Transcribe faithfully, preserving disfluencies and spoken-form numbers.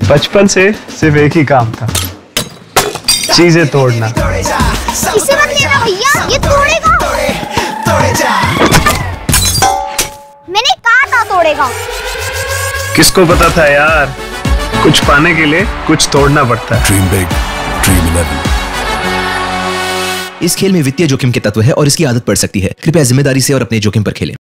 बचपन से सिर्फ एक ही काम था, चीजें तोड़ना। इसे मत लेना भैया, ये तोड़ेगा। मैंने कहा था तोड़ेगा। किसको पता था यार, कुछ पाने के लिए कुछ तोड़ना पड़ता है। Dream big, Dream Eleven. इस खेल में वित्तीय जोखिम के तत्व है और इसकी आदत पड़ सकती है। कृपया जिम्मेदारी से और अपने जोखिम पर खेलें।